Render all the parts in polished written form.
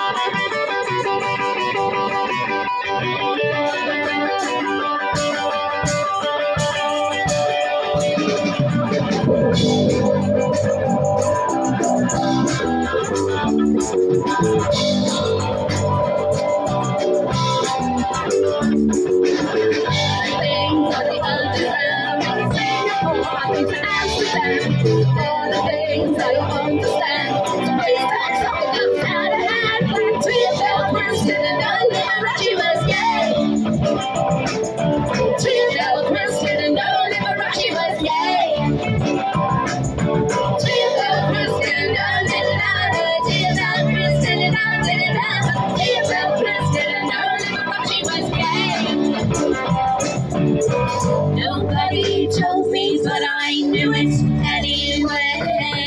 Nobody told me, but I knew it anyway.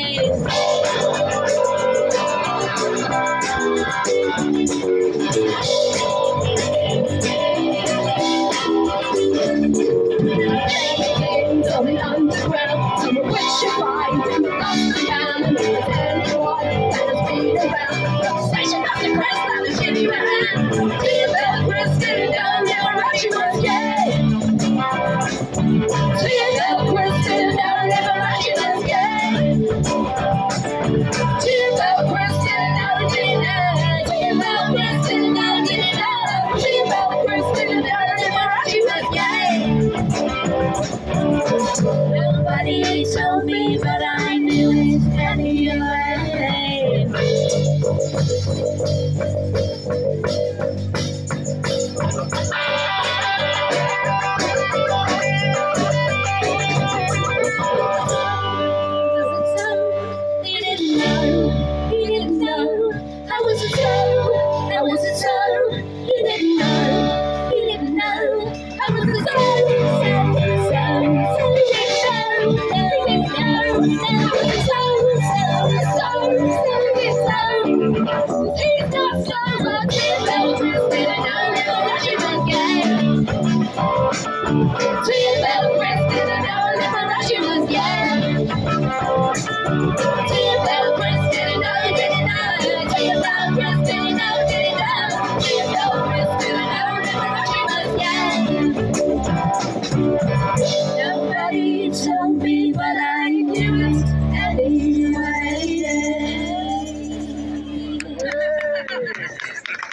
On the underground, some of which you find in the lost and found, and there's anyone that has been around. The station of the crest that is in your hand. Do you feel Chris getting down there, right? She was gay. Do you feel Chris getting down there, right? She was gay. Do you feel Chris getting down there, do you feel Chris getting down there, do you feel Chris getting down there, right? She was gay. Nobody told me, but I knew it anyway. You didn't know, I was a toe, you didn't know, I was a He's not so much about Kristen, and I never thought she was gay. Do you feel Kristen, and I never thought she was gay. Do you feel Kristen, and I didn't know. Do you feel Kristen, and I didn't know. Do you feel Kristen, and I never thought she was gay.